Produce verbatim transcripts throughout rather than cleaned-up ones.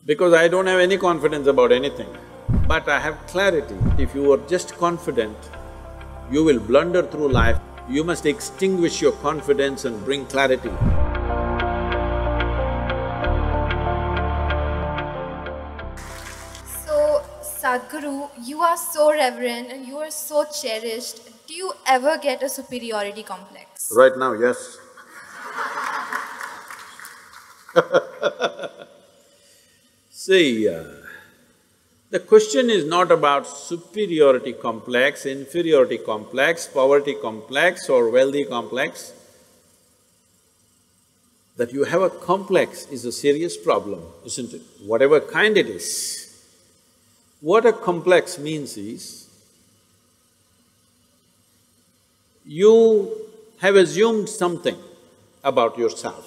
Because I don't have any confidence about anything, but I have clarity. If you are just confident, you will blunder through life. You must extinguish your confidence and bring clarity. So, Sadhguru, you are so reverend and you are so cherished. Do you ever get a superiority complex? Right now, yes. See, uh, the question is not about superiority complex, inferiority complex, poverty complex or wealthy complex. That you have a complex is a serious problem, isn't it? Whatever kind it is. What a complex means is, you have assumed something about yourself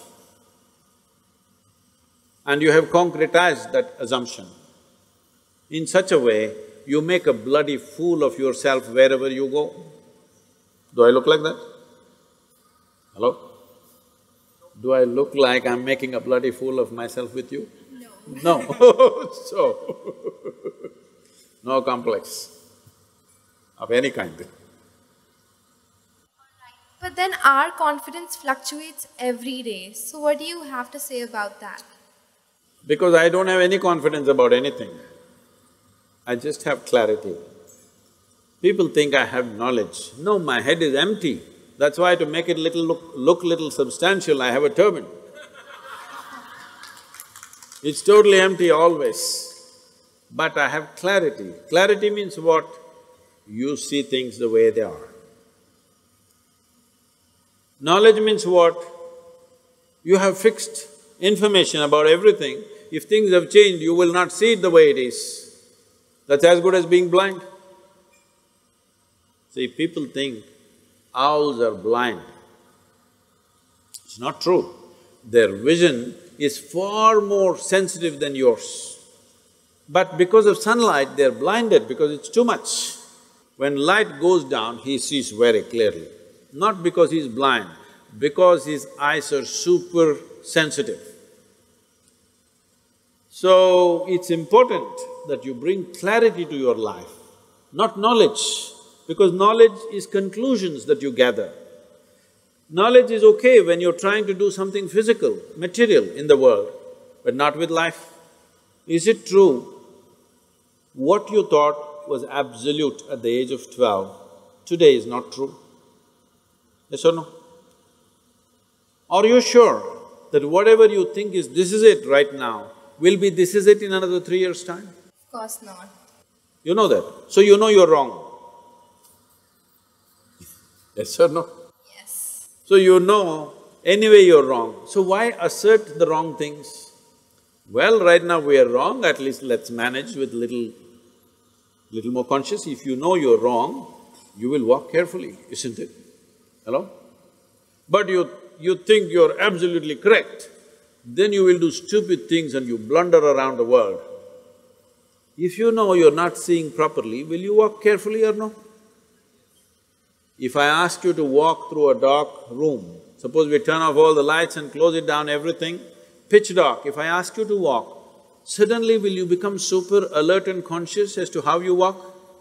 and you have concretized that assumption. In such a way, you make a bloody fool of yourself wherever you go. Do I look like that? Hello? Do I look like I'm making a bloody fool of myself with you? No. No. So, no complex of any kind. But then our confidence fluctuates every day. So, what do you have to say about that? Because I don't have any confidence about anything. I just have clarity. People think I have knowledge. No, my head is empty. That's why to make it little look… look little substantial, I have a turban. It's totally empty always. But I have clarity. Clarity means what? You see things the way they are. Knowledge means what? You have fixed information about everything. If things have changed, you will not see it the way it is. That's as good as being blind. See, people think owls are blind. It's not true. Their vision is far more sensitive than yours. But because of sunlight, they're blinded because it's too much. When light goes down, he sees very clearly. Not because he's blind, because his eyes are super sensitive. So, it's important that you bring clarity to your life, not knowledge, because knowledge is conclusions that you gather. Knowledge is okay when you're trying to do something physical, material in the world, but not with life. Is it true, what you thought was absolute at the age of twelve, today is not true? Yes or no? Are you sure that whatever you think is this is it right now, will be this is it in another three years' time? Of course not. You know that, so you know you're wrong. Yes or no? Yes. So you know anyway you're wrong, so why assert the wrong things? Well, right now we are wrong, at least let's manage with little… little more conscious. If you know you're wrong, you will walk carefully, isn't it? Hello? But you… you think you're absolutely correct, then you will do stupid things and you blunder around the world. If you know you're not seeing properly, will you walk carefully or no? If I ask you to walk through a dark room, suppose we turn off all the lights and close it down, everything, pitch dark, if I ask you to walk, suddenly will you become super alert and conscious as to how you walk?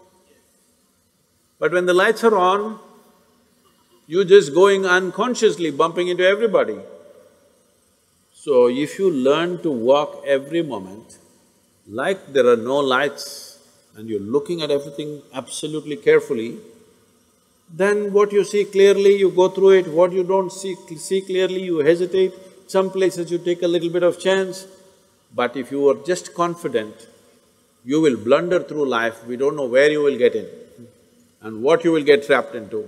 But when the lights are on, you're just going unconsciously, bumping into everybody. So if you learn to walk every moment, like there are no lights and you're looking at everything absolutely carefully, then what you see clearly, you go through it, what you don't see… see clearly, you hesitate, some places you take a little bit of chance. But if you are just confident, you will blunder through life, we don't know where you will get in and what you will get trapped into.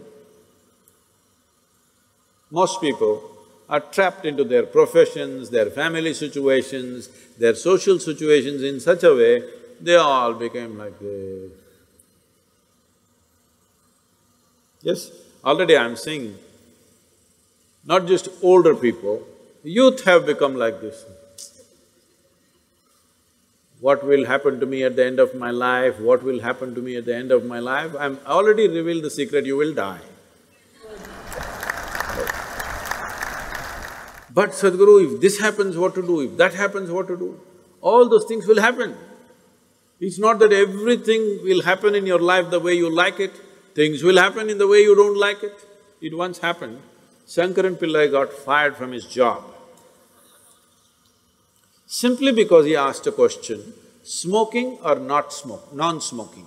Most people are trapped into their professions, their family situations, their social situations in such a way, they all became like this. Yes, already I'm seeing, not just older people, youth have become like this. What will happen to me at the end of my life? What will happen to me at the end of my life? I'm already revealed the secret, you will die. But Sadhguru, if this happens, what to do? If that happens, what to do? all those things will happen. It's not that everything will happen in your life the way you like it, things will happen in the way you don't like it. It once happened, Shankaran Pillai got fired from his job simply because he asked a question, smoking or not smoke, non-smoking.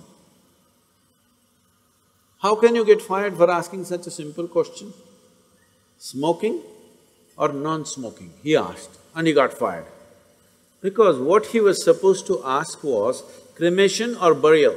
How can you get fired for asking such a simple question? Smoking or non-smoking, he asked, and he got fired. Because what he was supposed to ask was cremation or burial.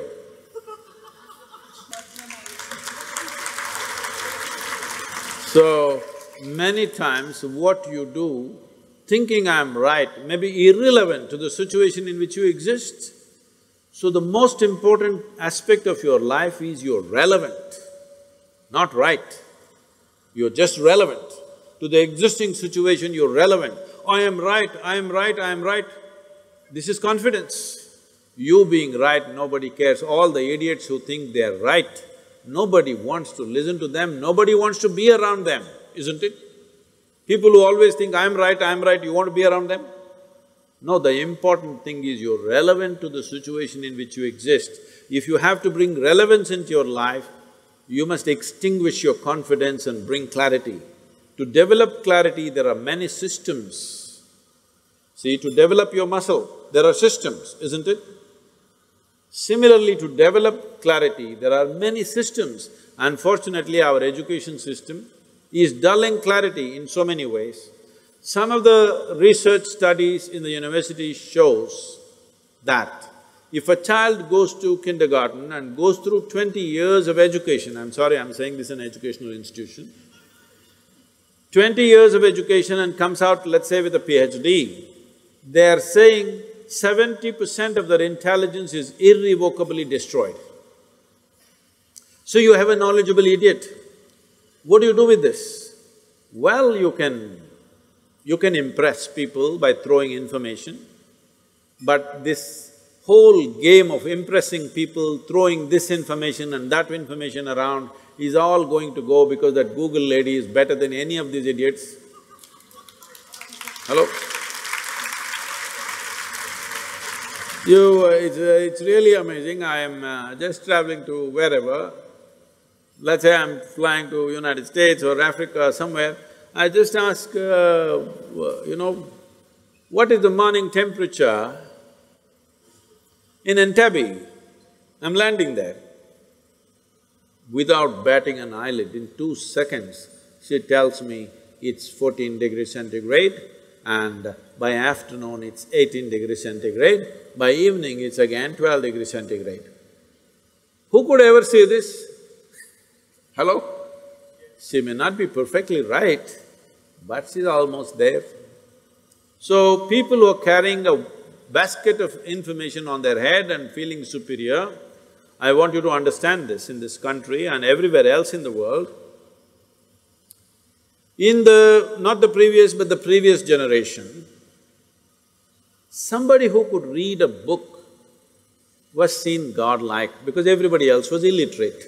So, many times what you do, thinking I'm right, may be irrelevant to the situation in which you exist. So the most important aspect of your life is you're relevant, not right. You're just relevant. To the existing situation, you're relevant. I am right, I am right, I am right. This is confidence. You being right, nobody cares. All the idiots who think they're right, nobody wants to listen to them, nobody wants to be around them, isn't it? People who always think, I'm right, I'm right, you want to be around them? No, the important thing is you're relevant to the situation in which you exist. If you have to bring relevance into your life, you must extinguish your confidence and bring clarity. To develop clarity, there are many systems. See, to develop your muscle, there are systems, isn't it? Similarly, to develop clarity, there are many systems. Unfortunately, our education system is dulling clarity in so many ways. Some of the research studies in the university shows that if a child goes to kindergarten and goes through twenty years of education, I'm sorry, I'm saying this in an educational institution, twenty years of education and comes out, let's say, with a PhD, they are saying seventy percent of their intelligence is irrevocably destroyed. So you have a knowledgeable idiot. What do you do with this? Well, you can… you can impress people by throwing information, but this whole game of impressing people, throwing this information and that information around is all going to go because that Google lady is better than any of these idiots. Hello? You… Uh, it's… Uh, it's really amazing, I am uh, just traveling to wherever, let's say I'm flying to United States or Africa or somewhere, I just ask, uh, you know, what is the morning temperature in Entebbe? I'm landing there. Without batting an eyelid, in two seconds, she tells me it's fourteen degrees centigrade and by afternoon it's eighteen degrees centigrade, by evening it's again twelve degrees centigrade. Who could ever see this? Hello? She may not be perfectly right, but she's almost there. So, people who are carrying a basket of information on their head and feeling superior, I want you to understand this in this country and everywhere else in the world. In the… not the previous, but the previous generation, somebody who could read a book was seen godlike because everybody else was illiterate.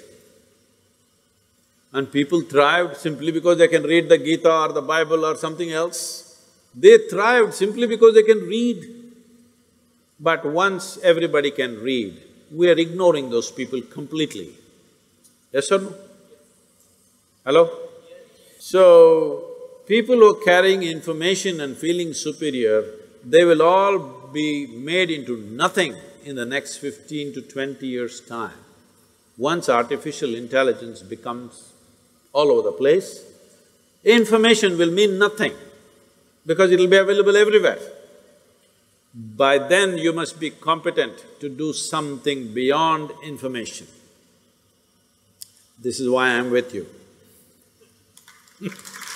And people thrived simply because they can read the Gita or the Bible or something else. They thrived simply because they can read. But once everybody can read, we are ignoring those people completely. Yes or no? Hello? So, people who are carrying information and feeling superior, they will all be made into nothing in the next fifteen to twenty years' time. Once artificial intelligence becomes all over the place, information will mean nothing because it'll be available everywhere. By then, you must be competent to do something beyond information. This is why I'm with you.